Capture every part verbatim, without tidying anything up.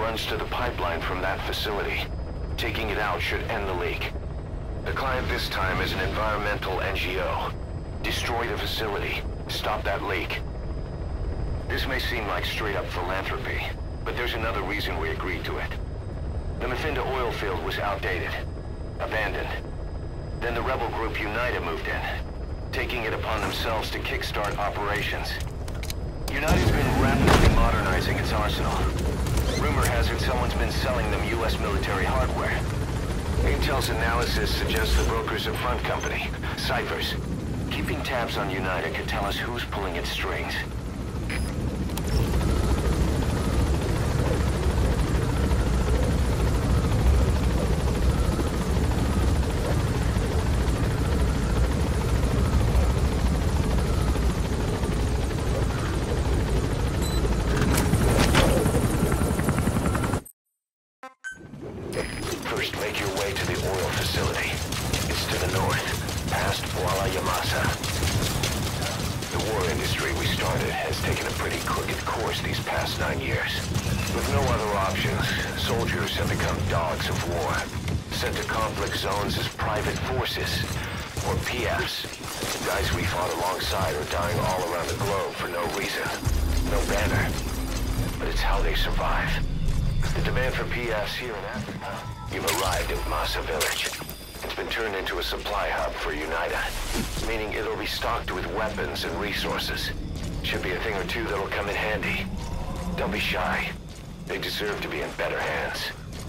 runs to the pipeline from that facility. Taking it out should end the leak. The client this time is an environmental N G O. Destroy the facility. Stop that leak. This may seem like straight-up philanthropy, but there's another reason we agreed to it. The Mephinda oil field was outdated, abandoned. Then the rebel group United moved in, taking it upon themselves to kickstart operations. United's been rapidly modernizing its arsenal. Rumor has it someone's been selling them U S military hardware. Intel's analysis suggests the broker's a front company, Cyphers. Keeping tabs on United could tell us who's pulling its strings. First, make your way to the oil facility. It's to the north, past Kuala Yamasa. The war industry we started has taken a pretty crooked course these past nine years. With no other options, soldiers have become dogs of war, sent to conflict zones as private forces, or P Fs. Guys we fought alongside are dying all around the globe for no reason. No banner. But it's how they survive. The demand for P Fs here in Africa. You've arrived at Masa Village. It's been turned into a supply hub for Unida, meaning it'll be stocked with weapons and resources. Should be a thing or two that'll come in handy. Don't be shy. They deserve to be in better hands.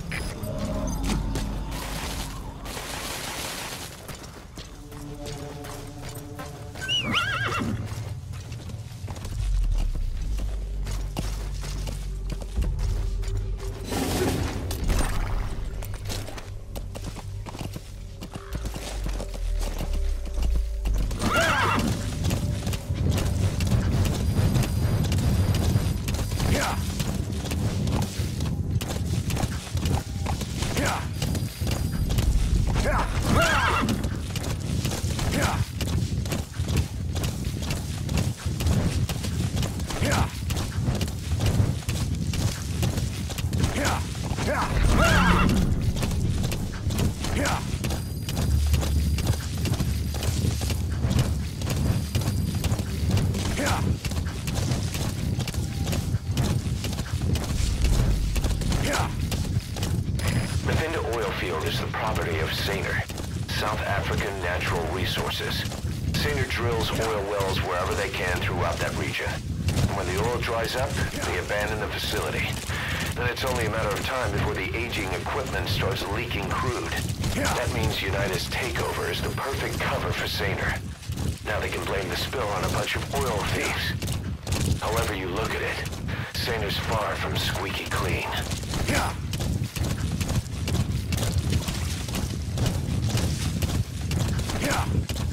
Mephinda oil field is the property of Saner, South African Natural Resources. Saner drills oil wells wherever they can throughout that region. And when the oil dries up, they abandon the facility. Then it's only a matter of time before the aging equipment starts leaking crude. That means United's takeover is the perfect cover for Saner. Now they can blame the spill on a bunch of oil thieves. However you look at it, Saner's far from squeaky clean. Yeah. Yeah.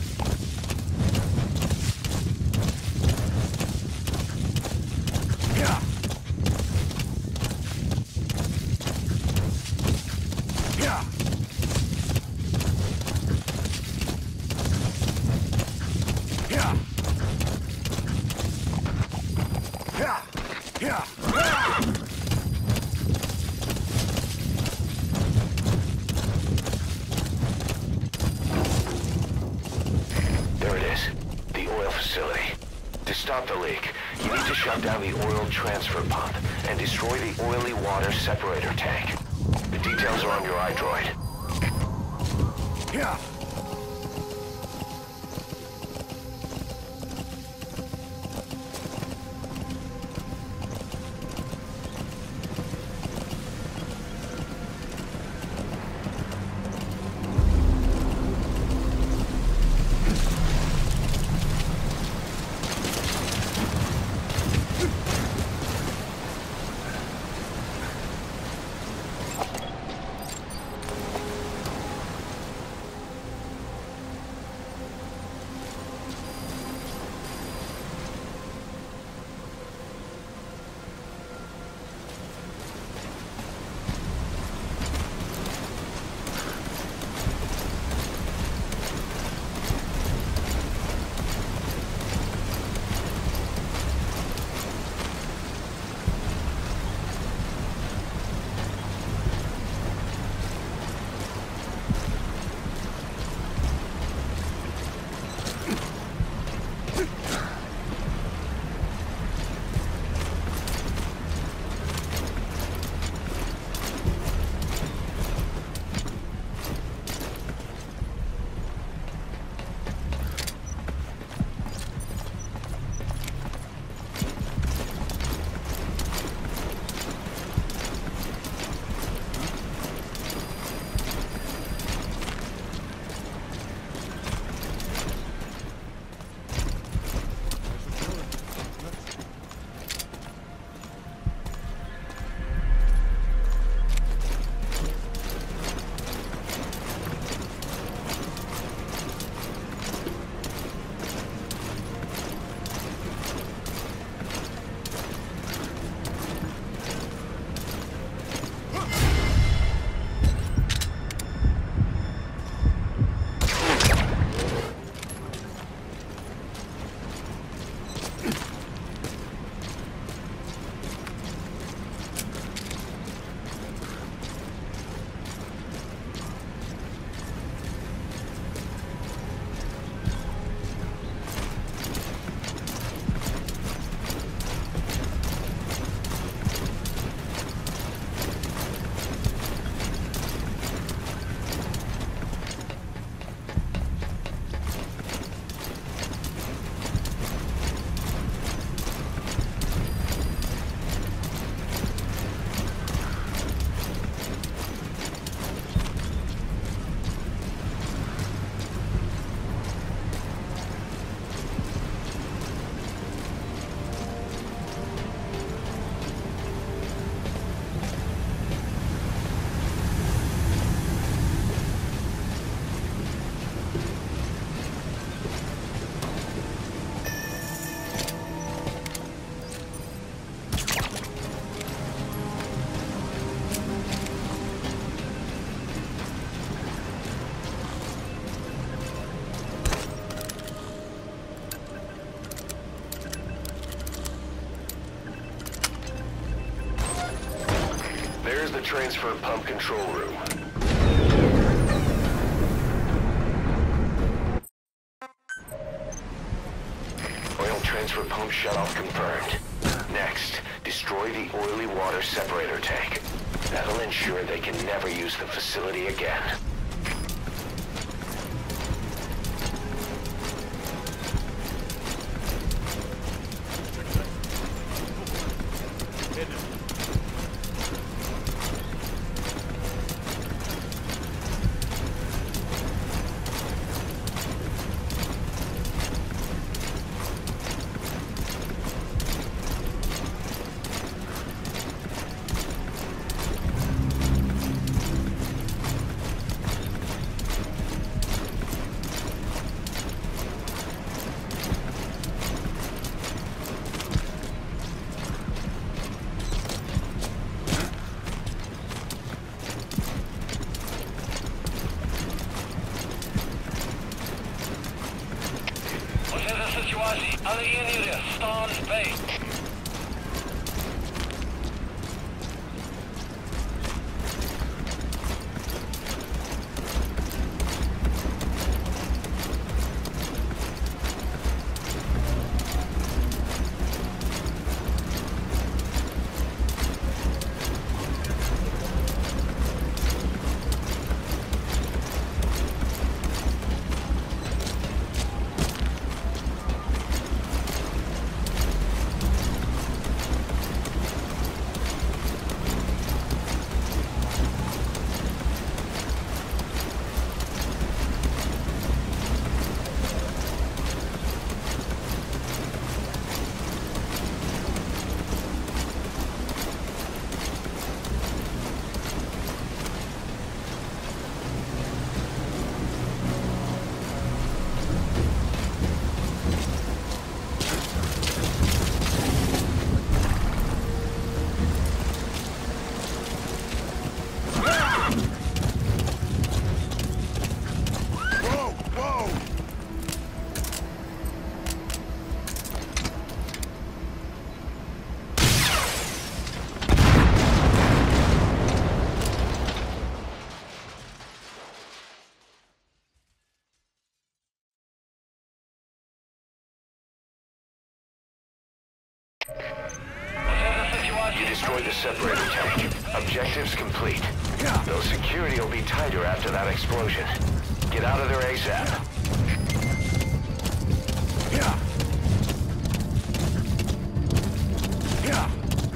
Yeah. Yeah. Yeah. Yeah. Yeah. There it is, the oil facility. To stop the leak, you need to shut down the oil transfer pump and destroy the oily water separator tank. The details are on your iDroid. Yeah. transfer pump control room. Oil transfer pump shutoff confirmed. Next, destroy the oily water separator tank. That'll ensure they can never use the facility again. Ale Unity, Stan Bay. You destroyed the separator tank. Objectives complete. Though security will be tighter after that explosion. Get out of there ASAP. Yeah. Yeah.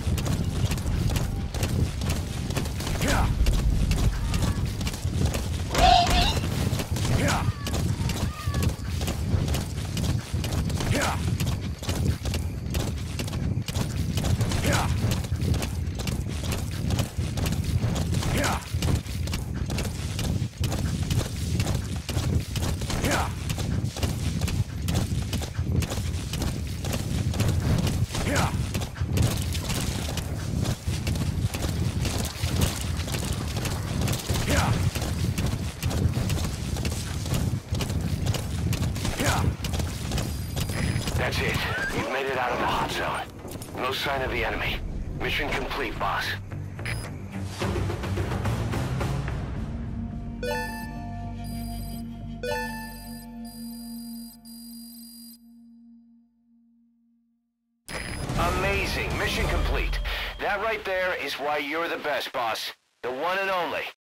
Yeah. Yeah. Yeah. Yeah. Yeah. Yeah. Yeah. Yeah. Yeah. That's it. You've made it out of the hot zone. No sign of the enemy. Mission complete, boss. Amazing. Mission complete. That right there is why you're the best, boss. The one and only.